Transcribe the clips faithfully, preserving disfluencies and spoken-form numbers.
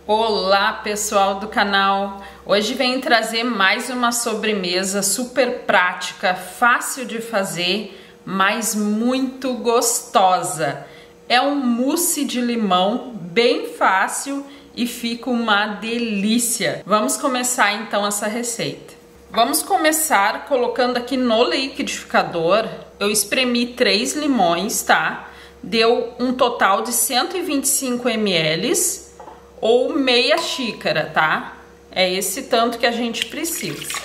Olá pessoal do canal, hoje venho trazer mais uma sobremesa super prática, fácil de fazer, mas muito gostosa. É um mousse de limão bem fácil e fica uma delícia. Vamos começar então essa receita. Vamos começar colocando aqui no liquidificador, eu espremi três limões, tá? Deu um total de cento e vinte e cinco mililitros. Ou meia xícara, tá? É esse tanto que a gente precisa.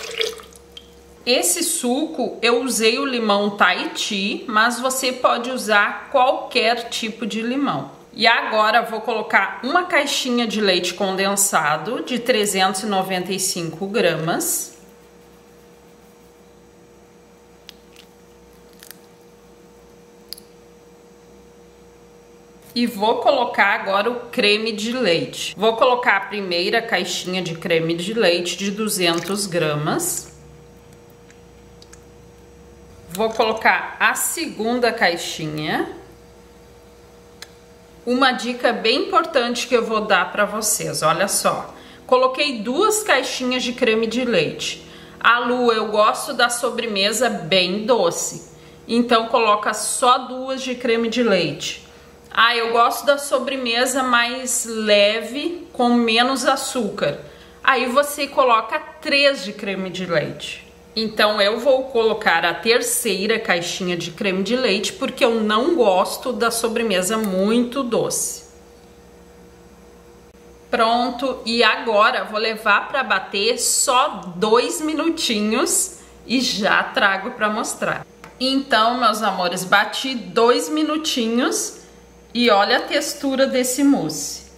Esse suco eu usei o limão Tahiti, mas você pode usar qualquer tipo de limão. E agora vou colocar uma caixinha de leite condensado de trezentos e noventa e cinco gramas. E vou colocar agora o creme de leite. Vou colocar a primeira caixinha de creme de leite de duzentas gramas. Vou colocar a segunda caixinha. Uma dica bem importante que eu vou dar para vocês, olha só. Coloquei duas caixinhas de creme de leite. A Lu, eu gosto da sobremesa bem doce, então coloca só duas de creme de leite. Ah, eu gosto da sobremesa mais leve, com menos açúcar. Aí você coloca três de creme de leite. Então eu vou colocar a terceira caixinha de creme de leite, porque eu não gosto da sobremesa muito doce. Pronto, e agora vou levar para bater só dois minutinhos e já trago para mostrar. Então, meus amores, bati dois minutinhos. E olha a textura desse mousse.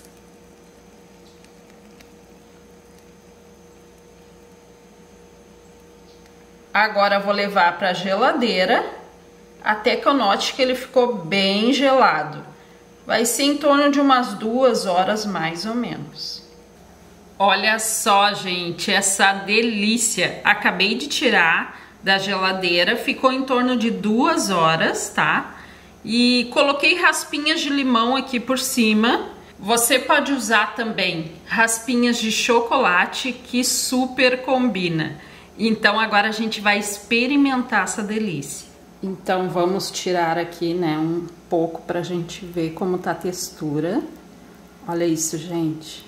Agora vou levar para a geladeira até que eu note que ele ficou bem gelado. Vai ser em torno de umas duas horas mais ou menos. Olha só, gente, essa delícia. Acabei de tirar da geladeira, ficou em torno de duas horas, tá? E coloquei raspinhas de limão aqui por cima. Você pode usar também raspinhas de chocolate, que super combina. Então agora a gente vai experimentar essa delícia. Então vamos tirar aqui, né, um pouco pra gente ver como tá a textura. Olha isso, gente.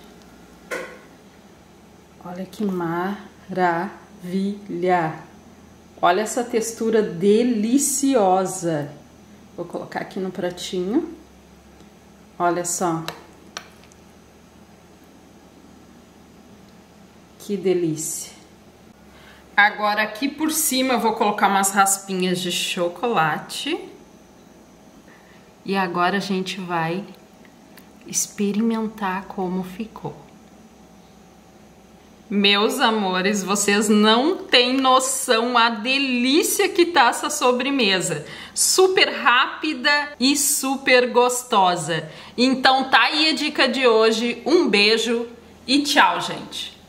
Olha que maravilha. Olha essa textura deliciosa. Vou colocar aqui no pratinho. Olha só. Que delícia. Agora aqui por cima eu vou colocar umas raspinhas de chocolate. E agora a gente vai experimentar como ficou. Meus amores, vocês não têm noção a delícia que tá essa sobremesa. Super rápida e super gostosa. Então tá aí a dica de hoje. Um beijo e tchau, gente!